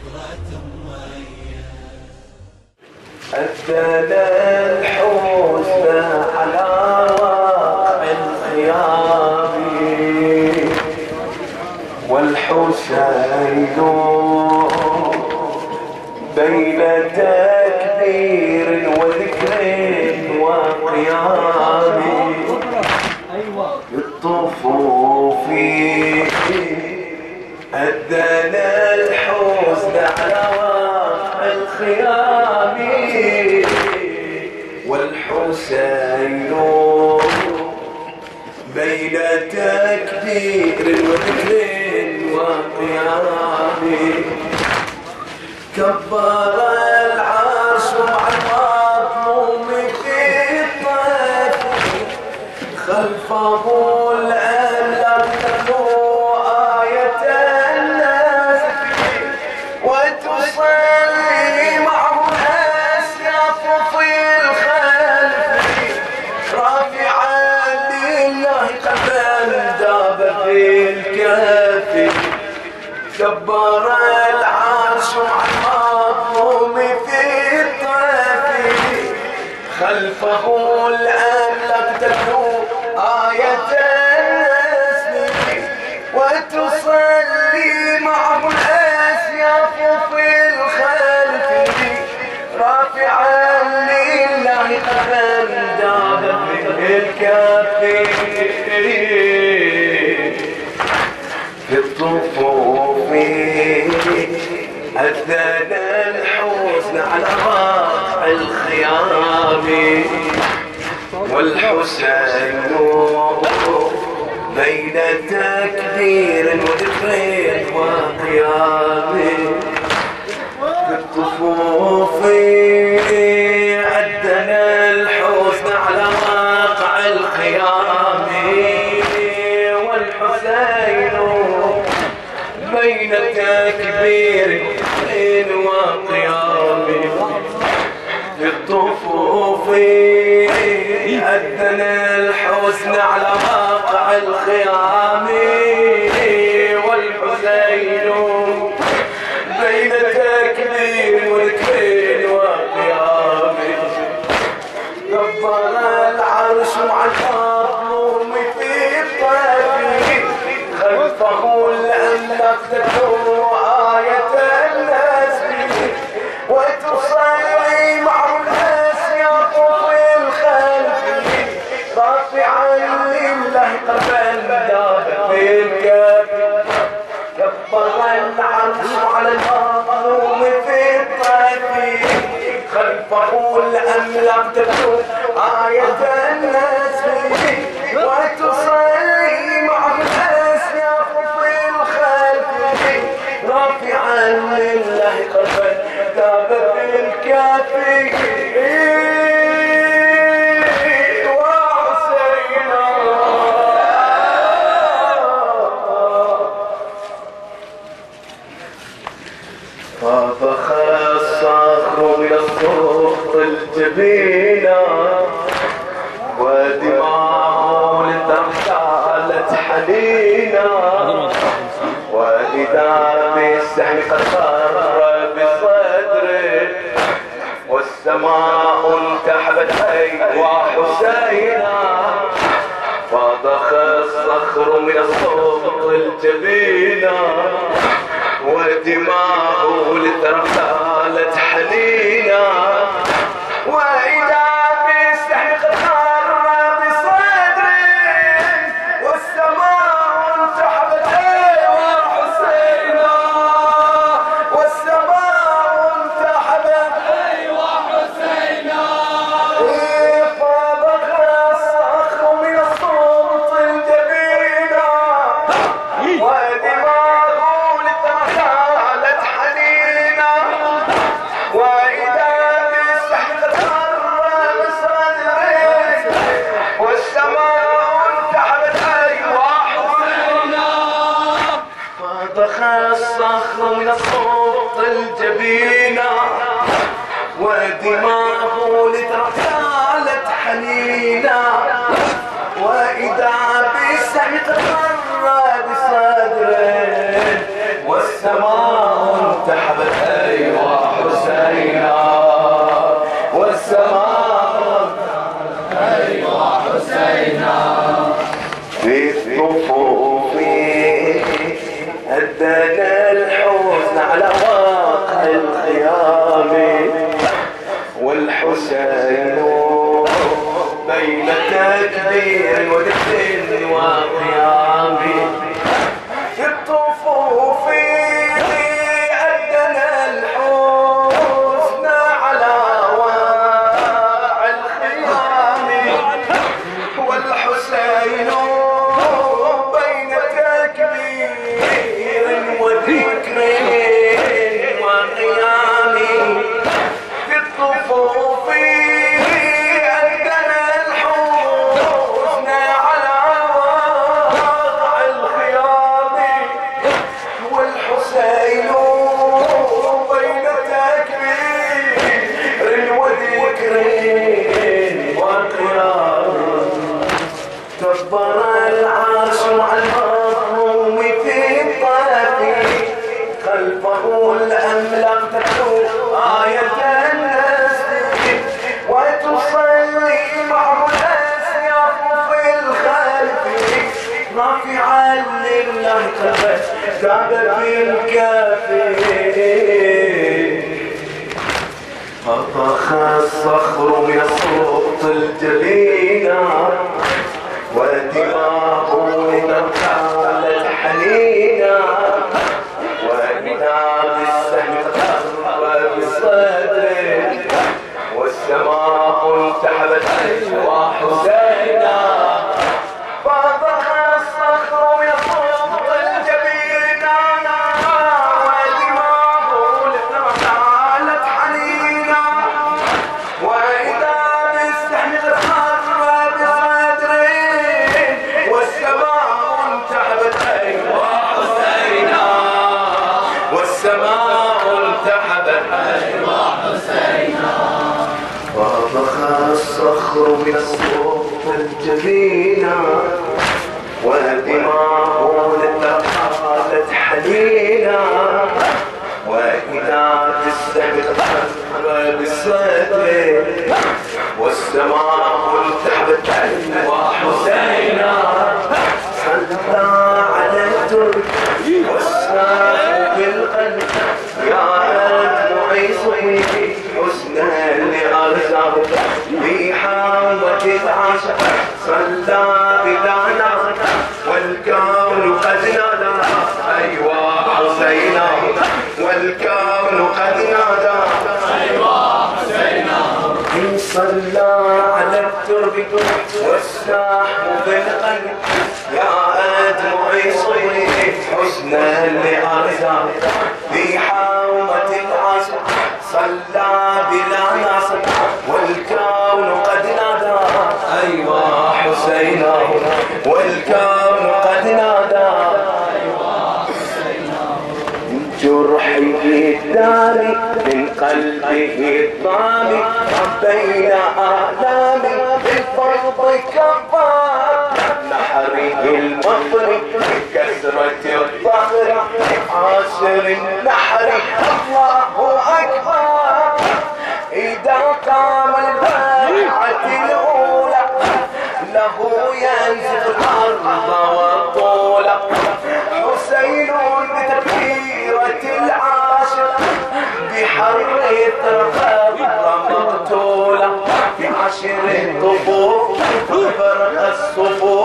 أدنى الحسنى على واقع الخيام والحسين بين تكبير وذكر وقيام الطفوف أدنى الحسنى على واقع الخيام والحسين بين تكبير وذكر وقيام كبر العرش مع المظلوم في الطيف خلفه الأملاك تتلو آية الناس وتصلي معه الأسياف في الخلف رافعا لله قلبا داب في الكهف كبر العرش مع المظلوم في الطيف خلفه الأملاك تتلو آية النسل وتصلي معه الأسياف في الخلف رافعا لله قلبا داب في الكهف في الطفوف أذن الحسن على واقع الخيام والحسين بين تكبير وذكر وقيام في الطفوف أذن الحسن على واقع الخيام والحسين بين تكبير وقيام في الطفوف أذن الحسن على واقع الخيام والحسين بين تكبير وذكر وقيام كبر العرش مع المظلوم في الطيف خلفه الأملاك تتلو آية النسل وتصلي معه الأسياف في الخلف رافعا لله قلبا داب في الكهف كبر العرش على المظلوم في الطيف خلفه الأملاك تتلو آية النسل وتصلي معه الأسياف في الخلف رافعا لله قلبا داب في الكهف وحسينا فضخ الصخر من الصوت الجبينة ودماغه لترتالت حنينا وإذا بالسحر قد خر بصدره والسماء انتحبت أيوا حسينا فضخ الصخر من الصوت الجبينة ودماغه لترتالت حنينا وإذا بالسحر قد خر بصدره والسماء انتحبت أيوا حسينا والسماء انتحبت أيوا حسينا فضخ الصخر من الصوت الجبينة ودماغه لترتالت حنينا وإذا بالسحر قد خر بصدره والسماء انتحبت أيوا حسينا فضخ الصخر من الصوت الجبينة ودماغه لترتالت حنينا وإذا بالسحر قد خر بصدره والسماء انتحبت والحسين بين تكبير وذكر وقيام يطوفوا في أدنى الحسن على واعي الخيام والحسين بين تكبير وذكر وقيام يطوفوا في أدنى الحسن على واعي الخيام والحسين بين تكبير وذكر وقيام كبر العرش على المظلوم في الطرف خلفه الأملاك تتلو آية النسل وتصلي معه الأسياف في الخلف رافعا لله قلبه كعب في الكافرين فطخ الصخر من الصوت الجلينا ودماغ من الحالة حنينا وإذا بالسهم تخرب بصدره والسماء انتحبت وحسينا فطخ الصخر من الصوت الجلينا ودماغ من الحالة حنينا وإذا بالسهم تخرب بصدره والسماء انتحبت وحسينا والسماء انتحبت وحسينا فطخ الصخر من الصوت الجبينا ودماغ لتقالت حنينا وإذا السهم تخرب بالصدر والسماء انتحبت وحسينا صلى على الترك والساق بالقلب يا أدمعي صحيحي حسنا لأرزاق في حامة العشق صلى بلا نار والكون قد نادى أيوا حسينا والكون قد نادى أيوا حسينا صلى على الترب والساح بالقلب يا أدمعي صحيحي حسنا لأرزاق في حامة العشق صلى بلا ناصر والكون قد نادى أيوا حسينا والكون قد نادى أيوا حسينا من جرحه الدامي من قلبه الضامي بين آلامي بالفرض كفار نحره المطر بكسرة الظهر عاشر النحر الله أكبر إذا قام البيعة الأولى له ينزل الأرض والطول حسين بتكبيرة العاشر بحر الرقاب مقتولة بعشر الطفوف فرق الصفوف